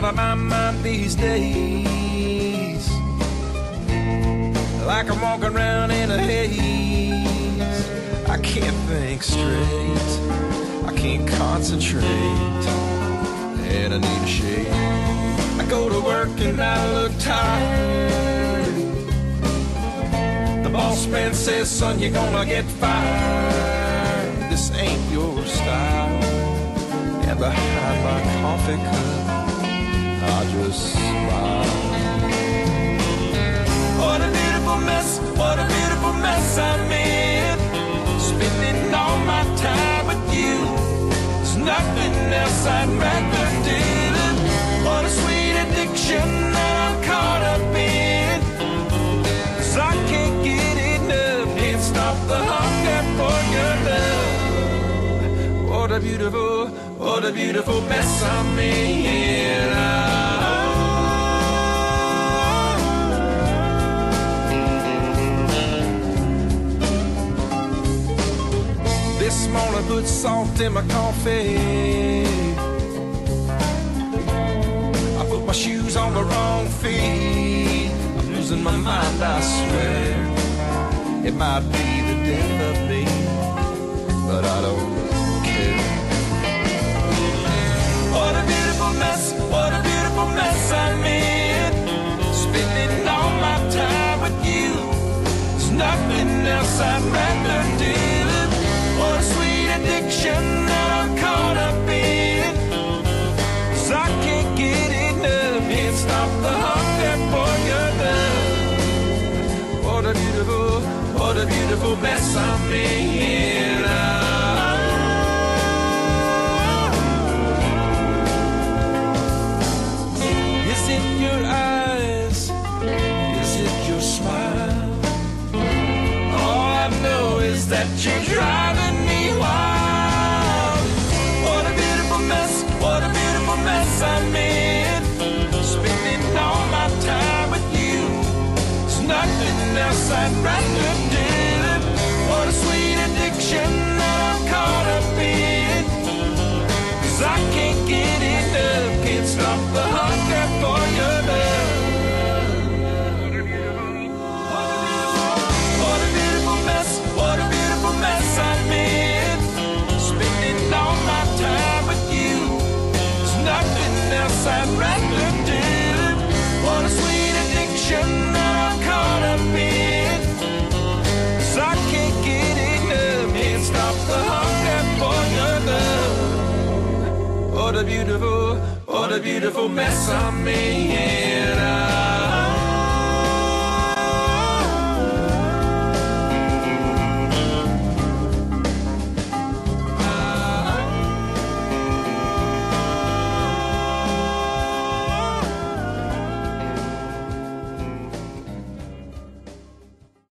out of my mind these days, like I'm walking around in a haze. I can't think straight, I can't concentrate, and I need a shake. I go to work and I look tired. The boss man says, son, you're gonna get fired. This ain't your style. And behind my coffee cup, I just smile. What a beautiful mess, what a beautiful mess I'm in. Spending all my time with you. There's nothing else I'd rather do. What a sweet addiction that I'm caught up in. 'Cause I can't get enough, can't stop the hunger for your love. What a beautiful mess I'm in. This morning put salt in my coffee. I put my shoes on the wrong feet. I'm losing my mind, I swear. It might be the death of me, but I don't care. What a beautiful mess, what a beautiful mess I'm in. Spending all my time with you. There's nothing else I'd rather do. What a sweet addiction that I'm caught up in. 'Cause I can't get enough, can't stop the hunger for your love. What a beautiful mess I'm in. Is it your eyes? Is it your smile? All I know is that you're driving me wild. What a beautiful mess, what a beautiful mess I'm in. Spending all my time with you. There's nothing else I'd rather do. What a sweet addiction that I'm caught up in. 'Cause I can't get enough, can't stop the hunger for your love. What a beautiful mess, what a beautiful mess I'm in. Spending all my time with you. There's nothing else I'd rather do. What a sweet addiction that I'm caught up in. 'Cause I can't get enough, can't stop the hunger for your love. What a beautiful mess I'm in.